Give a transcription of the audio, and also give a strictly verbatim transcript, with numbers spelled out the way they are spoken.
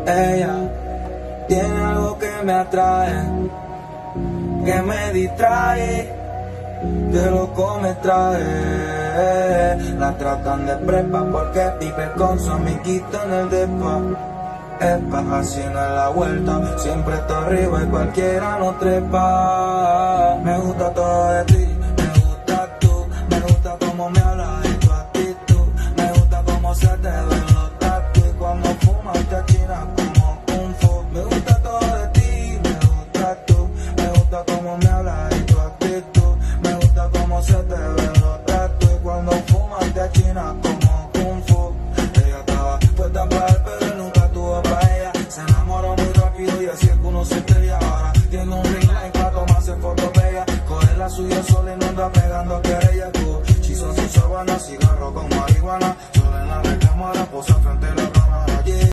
Ella tiene algo que me atrae, que me distrae, que loco me trae. La tratan de prepa porque vive con su amiguito en el depa. Epa, así no es la vuelta, siempre está arriba y cualquiera no trepa. Me gusta todo de ti.